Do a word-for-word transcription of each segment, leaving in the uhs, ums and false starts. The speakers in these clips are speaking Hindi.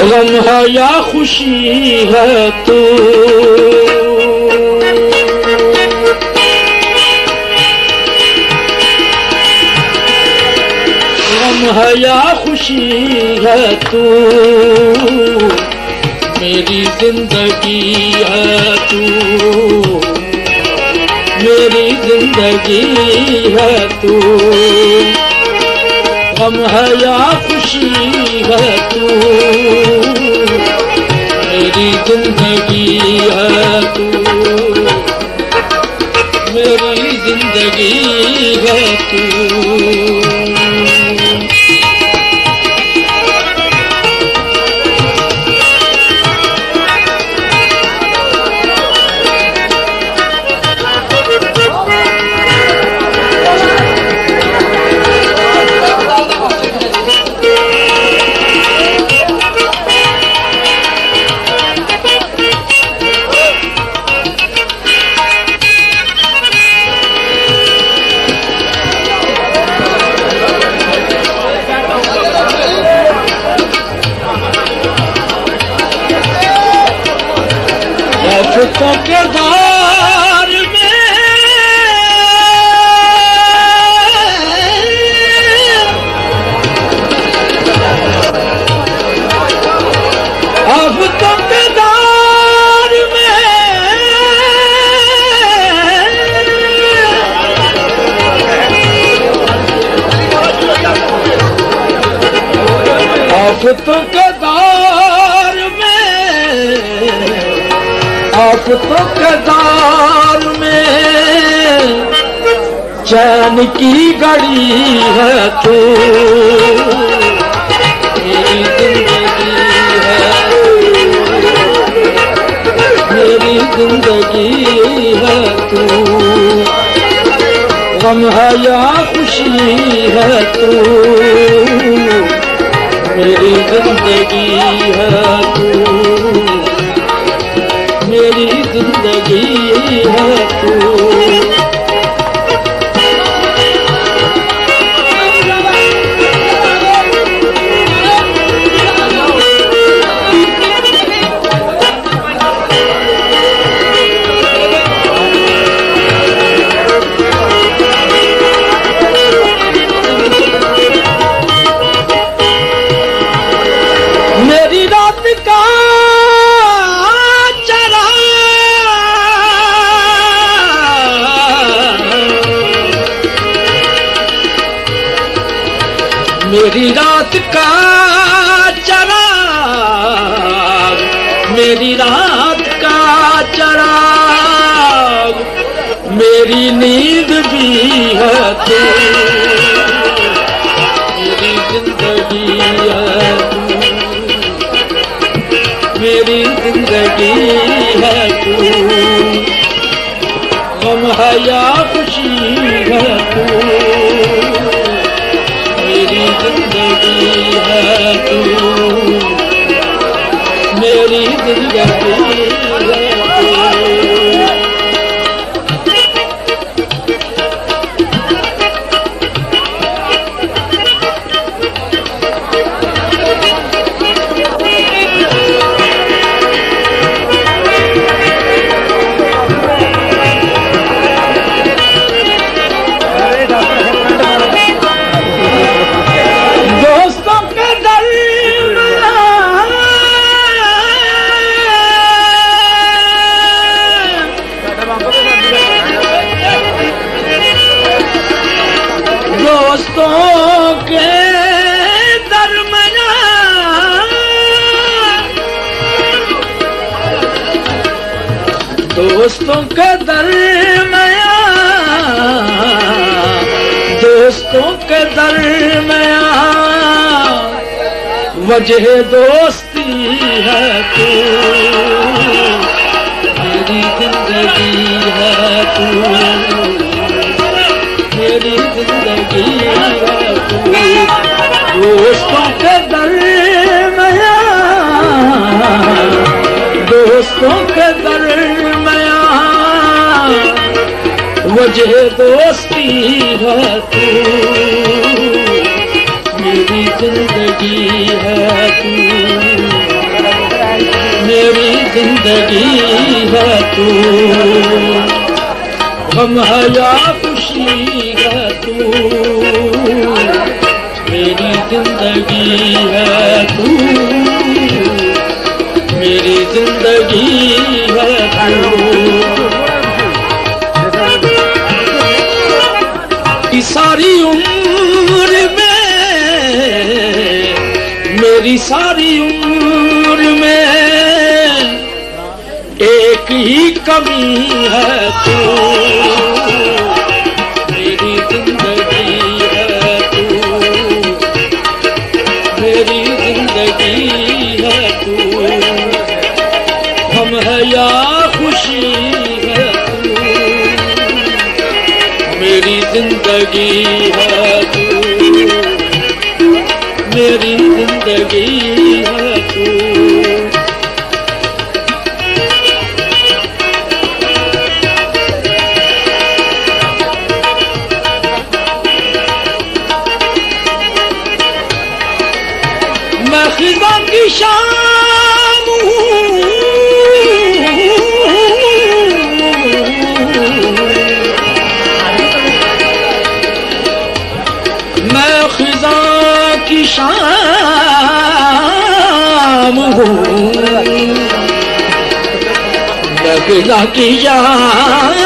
गम है या खुशी है तू, गम है या खुशी है तू, मेरी जिंदगी है तू, मेरी जिंदगी है तू। गम है या खुशी है तू, मेरी जिंदगी है तू, मेरी जिंदगी है तू। आफतों के दौर में, आफतों के दौर में, आफतों के दौर में, आफतों के दौर में चैन की घड़ी है तू, मेरी जिंदगी है, मेरी जिंदगी है तू। गम है या खुशी है तू, मेरी जिंदगी है तू, मेरी जिंदगी है तू। मेरी रात का मेरी रात का चराग, मेरी रात का चराग, मेरी नींद भी है तू, मेरी जिंदगी है तू, मेरी जिंदगी है तू। गम है या खुशी है तू, मेरी जिंदगी है तू, मेरी जिंदगी है तू। दोस्तों के दरमियान, दोस्तों के दरमियान, दोस्तों के दरमियान वजह दोस्ती है तू, मेरी जिंदगी है तू, मेरी जिंदगी है तू। दोस्तों के दरमियान, दोस्तों के दरमियान वजह दोस्ती है तू, मेरी जिंदगी है तू, जिंदगी है तू, गम है या खुशी है तू, मेरी जिंदगी है तू, मेरी जिंदगी है तू। सारी उम्र में, मेरी सारी उम्र में एक ही कमी है तू, मेरी जिंदगी है तू, मेरी जिंदगी है तू, हम है या खुशी है तू, मेरी जिंदगी है तू, मेरी जिंदगी है तू। मैं खिज़ा की शाम हूँ, मैं खिज़ा की शाम हूँ, मैं खिज़ा की शाम,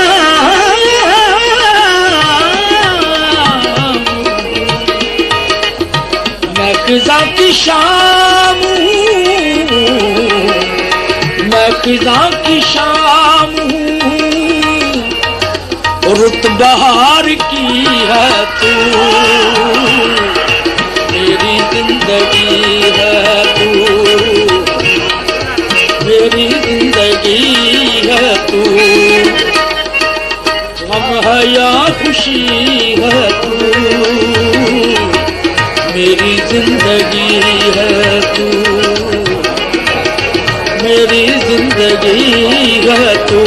मैं खिज़ा की शाम हूँ, मैं खिज़ा की शाम हूँ, रुत बहार की है तू, मेरी जिंदगी है तू, मेरी जिंदगी है तू, गम है या खुशी है तू, मेरी जिंदगी है तू, मेरी जिंदगी है तू।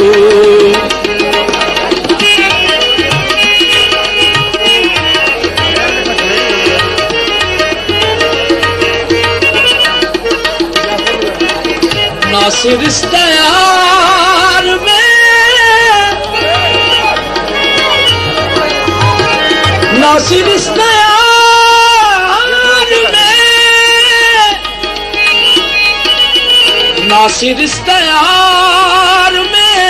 नासिर इस दयार में, नासिर इस दयार में, नासिर इस दयार में,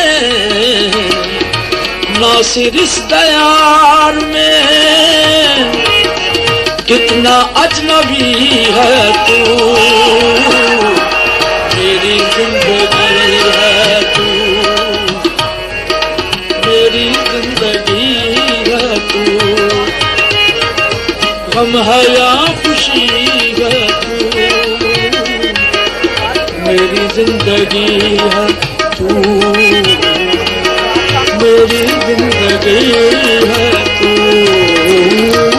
नासिर इस दयार में कितना अजनबी है तू, मेरी जिंदगी है तू, मेरी जिंदगी है तू, गम है या खुशी है तू, मेरी जिंदगी है तू, मेरी जिंदगी है तू।